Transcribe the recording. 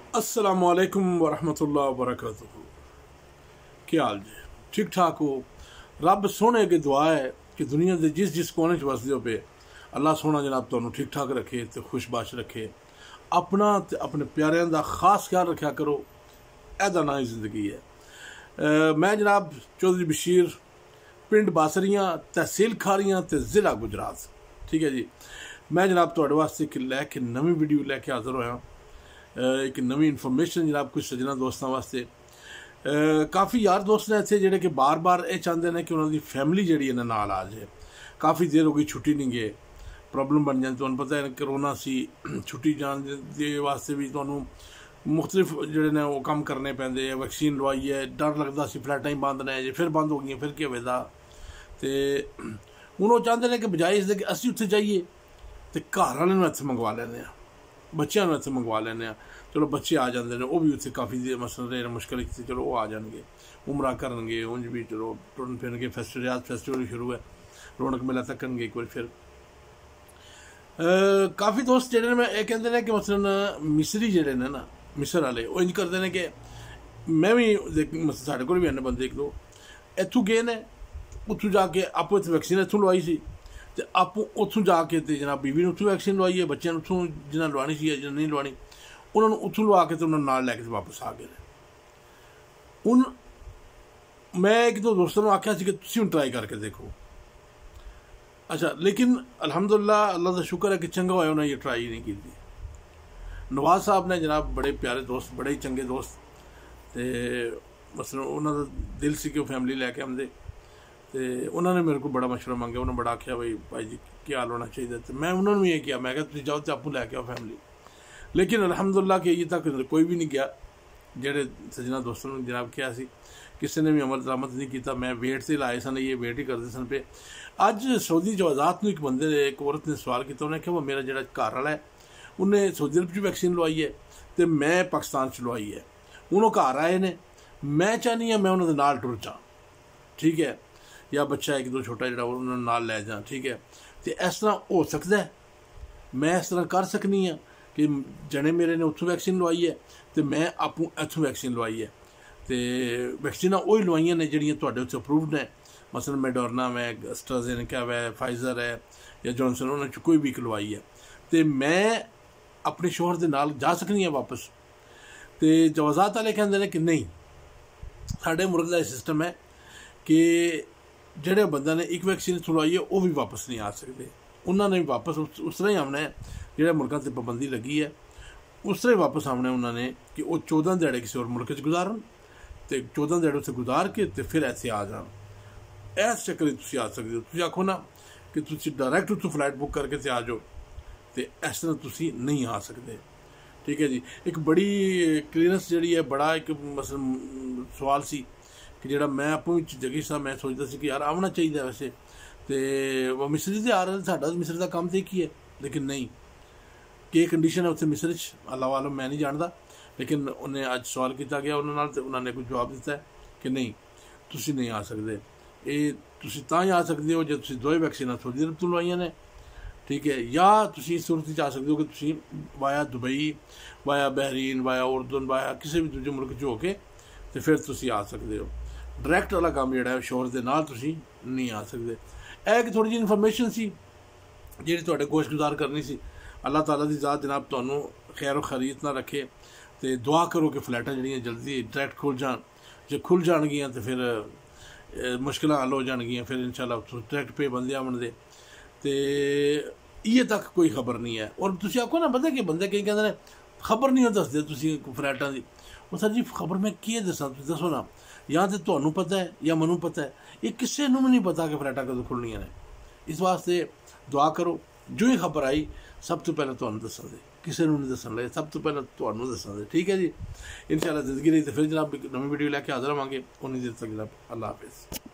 अस्सलामुअलैकुम वरहमतुल्लाह वबरकातुहू। क्या हाल जी? ठीक ठाक हो? रब सोने की दुआ है कि दुनिया के जिस जिस कोने च वसदे हो पे अल्लाह सोना जनाब तुहानू ठीक ठाक रखे तो खुशबाश रखे। अपना ते अपने प्यारिਆਂ ਦਾ खास ख्याल रखा करो। ऐदा ना ही जिंदगी है। मैं जनाब चौधरी बशीर पिंड बासरियां तहसील खारियां ते जिला गुजरात। ठीक है जी। मैं जनाब तुहाडे वास्ते एक लैके नवी वीडियो लैके हाजिर होया। एक नवी इन्फॉर्मेशन जनाब कुछ सजना दोस्तों वास्ते। काफ़ी यार दोस्त ने इतने जोड़े कि बार बार ये चाहते हैं कि उन्होंने फैमिली जी नाल आ जाए। काफ़ी देर हो गई छुट्टी नहीं गए, प्रॉब्लम बन जाए। तुहानू पता है करोना सी, छुट्टी जाने के वास्ते भी तुहानू मुख्तलिफ जोड़े ने वो काम करने पैंदे। वैक्सीन लवाई है, डर लगता सी फ्लैटां ही बंद ने जे फिर बंद हो गई फिर क्या होगा। तो हूँ वो चाहते हैं कि बजाय इसके कि असी उत्थे जाइए तो घर वाले इत्थे मंगवा लें, बच्चों इत्थे मंगवा लें। चलो बच्चे आ जाते हैं, वह भी उत्थे काफ़ी देर मसल रहे मुश्किल थी, चलो वो आ जाएंगे, उमरा करनगे, उंज भी चलो टुरन फिर के फैसटिवल शुरू है, रौनक मेला तकनगे एक बार फिर। काफ़ी दोस्त जोड़े मैं ये कहते हैं कि मसलन मिसरी जोड़े ने ना, मिसर वाले वो इंज करते हैं कि मैं भी साढ़े को भी आने बंदे एक दो इतों गए ने, उत्थों जाके आपू इतने वैक्सीन इतों लवाई सी ते आपू उत्थों जाके ते जनाब बीवी ने उत्थों वैक्सीन लवाई है, बच्चों उत्थों जिन्हें लवानी सी जिन्हें नहीं लवानी उन्होंने उत्थों लवा के तो उन्होंने नाल लैके वापस आ गए। हूँ मैं एक दो दोस्तों ने आख्या कि तुम ट्राई करके देखो। अच्छा, लेकिन अलहमदुलिल्लाह अल्लाह का शुक्र है कि चंगा होया उन्हें ये ट्राई नहीं की। नवाज साहब ने जनाब बड़े प्यारे दोस्त, बड़े ही चंगे दोस्त, तो मसलन उन्होंने दिल से कि फैमिली लैके आते, तो उन्होंने मेरे को बड़ा मशवरा मंगे। उन्होंने बड़ा आख्या भाई भाई जी क्या हाल होना चाहिए, तो मैं उन्होंने भी ये किया, मैं तुम जाओ तो आपू लैके आओ फैमिली। लेकिन अलहमदुलिल्लाह कि अजे तक कोई भी नहीं गया जेडे सजना दोस्तों ने जनाब किया सी, किसी ने भी अमल दरामद नहीं किया। मैं वेट से लाए सन, ये वेट ही करते सन पे। अज सऊदी जवाजात में एक बंदे ने, एक औरत ने सवाल किया, उन्हें कहा वो मेरा जो घर वाला है उन्हें सऊदी अरब च वैक्सीन लवाई है तो मैं पाकिस्तान च लवाई है। हूँ वो घर आए ने, मैं चाहनी हाँ मैं उन्होंने नाल टुर जा, ठीक है, या बच्चा एक दो छोटा जो उन्होंने नाल लै जा, ठीक है। तो इस तरह हो सकता है, मैं इस तरह कर सकनी हाँ कि जने मेरे ने उत्थों वैक्सीन लवाई है तो मैं आपू इत्थों वैक्सीन लवाई है। तो वैक्सीन वही लवाइया ने जिहड़ियां तुहाडे उत्थे अप्रूवड ने, मसलन मैडोरना है, एस्ट्राजेनेका है, फाइजर है या जॉनसन, उन्होंने कोई भी लवाई है। तो मैं अपने शोहर के नाल जा सकनी हाँ वापस। तो जवाजात वाले कहते हैं कि नहीं, साढ़े मुल्क का सिस्टम है कि जोड़े बंदा ने एक वैक्सीन लवाई है वह भी वापस नहीं आ सकते। उन्होंने भी वापस उस तरह ही आना है, जो मुल्कों से पाबंदी लगी है उस तरह ही वापस आना है उन्होंने कि वो 14 दिहाड़े किसी और मुल्क गुजारन, तो 14 दिहाड़े उत्थे गुजार के तो फिर ऐसे आ जान। इस चक्कर तुम आ सकते हो। तुम आखो ना कि तुम डायरैक्ट उत्थों फ्लाइट बुक करके तो आ जाओ, तो इस तरह तुम नहीं आ सकते। ठीक है जी। एक बड़ी क्लीयरेंस जी है, बड़ा एक मसलन सवाल सी कि जो मैं आपू जगी सा, मैं सोचता सी कि यार आना चाहिए वैसे, तो मिसरी से आ रहे, साडा मिसरी का काम तो एक ही है। लेकिन नहीं, कि कंडीशन है उत्थे मिसर च, अल्लाह वालम मैं नहीं जानता। लेकिन उन्हें अज सवाल किया गया उन्होंने, उन्होंने कोई जवाब दिता है कि नहीं तुसी नहीं आ सकते। ये तुसी तां ही आ सकते हो जो तुसी दो वैक्सीन सऊदी अरब तो लवाइया ने, ठीक है, या तुसी इस सूरत आ सकते हो कि तुसी via Dubai, via Bahrain, via उर्दन, वाया किसी भी दूजे मुल्क च होके तो फिर तुसी आ सकते हो। डायरैक्ट वाला काम जोड़ा है शोहर के नाल तुसी नहीं आ सकते। एक थोड़ी जी इन्फॉर्मेशन सी जी तुहाडे गोश गुजार करनी सी। अल्लाह ताला की ज़ात जनाब तुहानू खैर खैरियत ना रखे, तो दुआ करो कि फ्लैटां जिहड़ियां जल्दी डायरैक्ट खुल जान। जो खुल जाणगियां तो फिर मुश्किल हल हो जाणगियां, फिर इंशाअल्लाह उत्थों डायरैक्ट पे बंदे आवन दे। तो इये तक कोई खबर नहीं है। और तुसीं आखो ना पता कि बंदे कई कहंदे ने खबर नहीं दसदे तुसीं फ्लैटां दी। वो सर जी खबर मैं किए दसां, तुसीं दसो ना, या तो तुहानू पता है या मैनू पता है, ये किसी नूं भी नहीं पता कि फ्लैटां कदों खुलनियां ने। इस वास्ते दुआ करो, जो ही खबर आई सब तो पहले तुहानू दस्सां दे, किसी नूं नहीं दस्सण लगे, सब तो पहले तुहानू दस्सां दे। ठीक है जी। इंशाअल्लाह जिंदगी रही तो फिर जनाब नवी वीडियो लैके हाजिर होवांगे। उन्नी देर तक जनाब अल्लाह हाफिज़।